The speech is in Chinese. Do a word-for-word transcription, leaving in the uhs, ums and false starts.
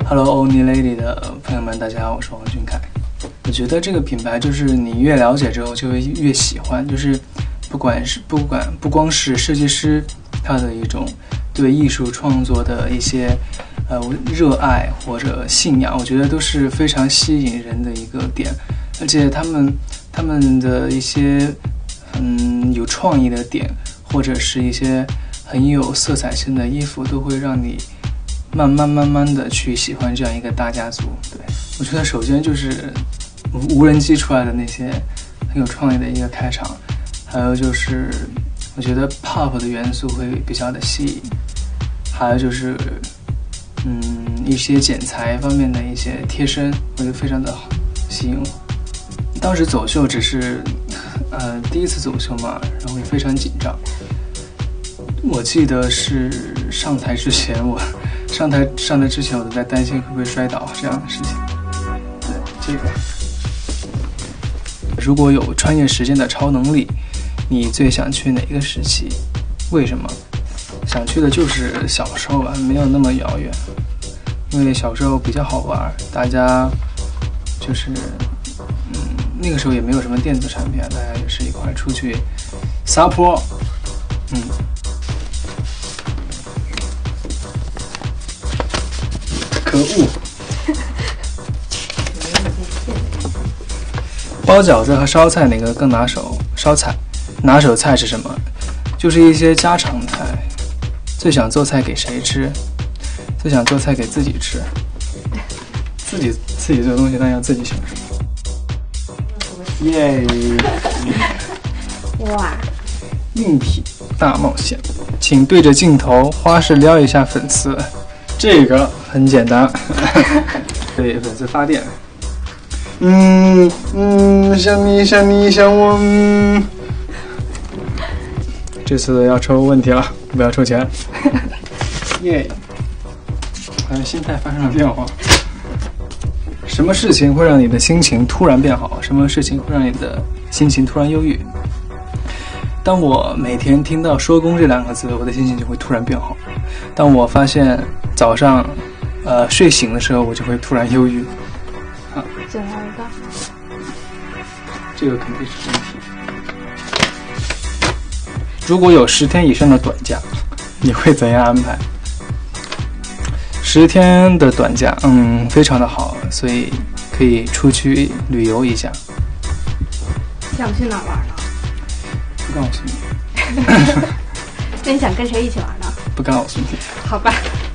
Hello Only Lady 的朋友们，大家好，我是王俊凯。我觉得这个品牌就是你越了解之后就会越喜欢，就是不管是不管不光是设计师他的一种对艺术创作的一些呃热爱或者信仰，我觉得都是非常吸引人的一个点，而且他们他们的一些嗯有创意的点，或者是一些很有色彩性的衣服，都会让你慢慢慢慢的去喜欢这样一个大家族。对，我觉得首先就是无人机出来的那些很有创意的一个开场，还有就是我觉得 pop 的元素会比较的吸引，还有就是嗯一些剪裁方面的一些贴身会非常的好吸引我。当时走秀只是呃第一次走秀嘛，然后也非常紧张。我记得是上台之前，我上台上台之前我都在担心会不会摔倒这样的事情。对，这个如果有穿越时间的超能力，你最想去哪个时期？为什么？想去的就是小时候吧，没有那么遥远。因为小时候比较好玩，大家就是嗯那个时候也没有什么电子产品，大家也是一块出去撒泼，嗯。可恶！包饺子和烧菜哪个更拿手？烧菜。拿手菜是什么？就是一些家常菜。最想做菜给谁吃？最想做菜给自己吃。自己自己做东西，但要自己享受。耶！ 哇！ 硬体大冒险，请对着镜头花式撩一下粉丝。这个很简单，对粉丝发电。嗯嗯，想你想你想我。嗯，这次要抽问题了，不要抽钱。耶！好像心态发生了变化。什么事情会让你的心情突然变好？什么事情会让你的心情突然忧郁？当我每天听到收工这两个字，我的心情就会突然变好。当我发现早上呃睡醒的时候，我就会突然忧郁。好， 最后一个， 这个肯定是问题。如果有十天以上的短假，你会怎样安排？十天的短假，嗯，非常的好，所以可以出去旅游一下。 想去哪儿玩呢？ 不告诉你。 那你想跟谁一起玩呢？ 不告诉你。 好吧。